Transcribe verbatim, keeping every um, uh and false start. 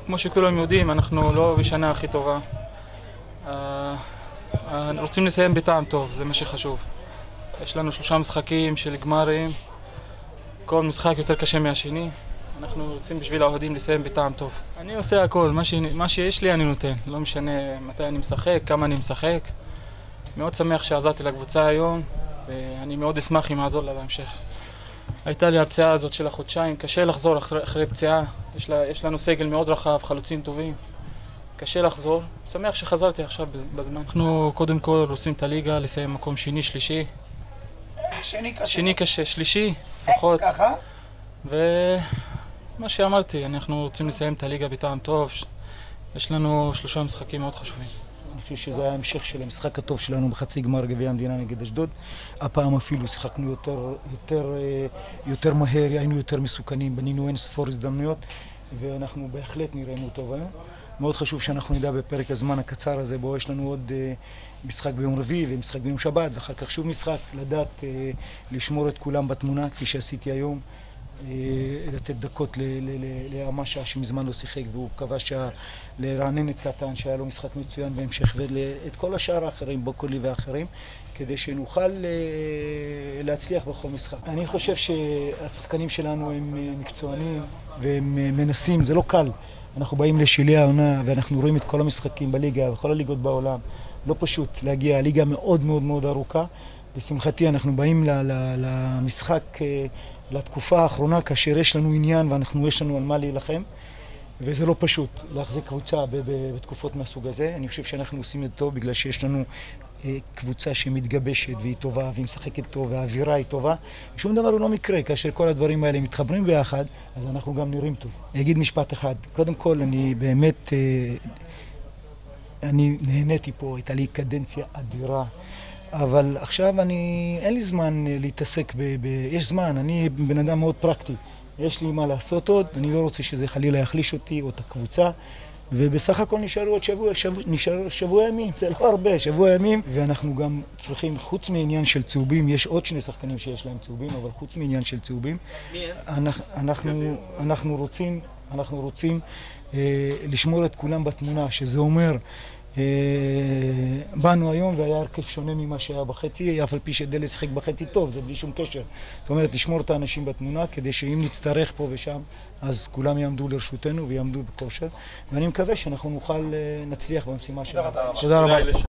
כמו שכולם יודעים, אנחנו לא בשנה הכי טובה. רוצים לסיים בטעם טוב, זה מה שחשוב. יש לנו שלושה משחקים של גמרים, כל משחק יותר קשה מהשני. אנחנו רוצים בשביל האוהדים לסיים בטעם טוב. אני עושה הכל, מה, ש... מה שיש לי אני נותן. לא משנה מתי אני משחק, כמה אני משחק. מאוד שמח שעזרתי לקבוצה היום, ואני מאוד אשמח אם אעזור לה בהמשך. הייתה לי הפציעה הזאת של החודשיים, קשה לחזור אחרי, אחרי פציעה. יש, לה, יש לנו סגל מאוד רחב, חלוצים טובים. קשה לחזור, שמח שחזרתי עכשיו בזמן. אנחנו קודם כל רוצים את הליגה, לסיים מקום שני, שלישי. שני קשה. שני קשה, שלישי, לפחות. ככה? ומה שאמרתי, אנחנו רוצים לסיים את הליגה בטעם טוב. יש לנו שלושה משחקים מאוד חשובים. אני חושב שזה היה המשך של המשחק הטוב שלנו בחצי גמר גביע המדינה נגד אשדוד. הפעם אפילו שיחקנו יותר, יותר, יותר מהר, היינו יותר מסוכנים, בנינו אין ספור הזדמנויות, ואנחנו בהחלט נראינו טוב היום. מאוד חשוב שאנחנו נדע בפרק הזמן הקצר הזה, בו יש לנו עוד משחק ביום רביעי ומשחק ביום שבת, ואחר כך שוב משחק, לדעת לשמור את כולם בתמונה, כפי שעשיתי היום, לתת דקות לאמשה שמזמן לא שיחק, והוא כבש לרענן את קטן שהיה לו משחק מצוין בהמשך, ואת כל השאר האחרים, בוקולי ואחרים, כדי שנוכל להצליח בכל משחק. אני חושב שהשחקנים שלנו הם מקצוענים והם מנסים, זה לא קל. אנחנו באים לשלהי העונה ואנחנו רואים את כל המשחקים בליגה, בכל הליגות בעולם. לא פשוט להגיע, הליגה מאוד מאוד מאוד ארוכה. לשמחתי אנחנו באים למשחק, לתקופה האחרונה, כאשר יש לנו עניין ואנחנו יש לנו על מה להילחם. וזה לא פשוט להחזיק קבוצה בתקופות מהסוג הזה. אני חושב שאנחנו עושים את זה טוב בגלל שיש לנו קבוצה שמתגבשת והיא טובה והיא משחקת טוב והאווירה היא טובה. שום דבר הוא לא מקרה, כאשר כל הדברים האלה מתחברים ביחד, אז אנחנו גם נראים טוב. אני אגיד משפט אחד. קודם כל, אני באמת, אני נהניתי פה, הייתה לי קדנציה אדירה. אבל עכשיו אני, אין לי זמן להתעסק ב... ב יש זמן, אני בן אדם מאוד פרקטי. יש לי מה לעשות עוד, אני לא רוצה שזה חלילה יחליש אותי או את הקבוצה. ובסך הכל נשארו עוד שבוע, שבוע, נשארו שבוע ימים, זה לא הרבה, שבוע ימים. ואנחנו גם צריכים, חוץ מעניין של צהובים, יש עוד שני שחקנים שיש להם צהובים, אבל חוץ מעניין של צהובים, אנחנו, אנחנו, אנחנו רוצים, אנחנו רוצים אה, לשמור את כולם בתמונה, שזה אומר, אה, באנו היום והיה הרכב שונה ממה שהיה בחצי, אף על פי שדלת שיחק בחצי טוב, זה בלי שום קשר. זאת אומרת, לשמור את האנשים בתמונה, כדי שאם נצטרך פה ושם, אז כולם יעמדו לרשותנו ויעמדו בכושר, ואני מקווה שאנחנו נוכל, נצליח במשימה שלנו. תודה רבה. תודה רבה.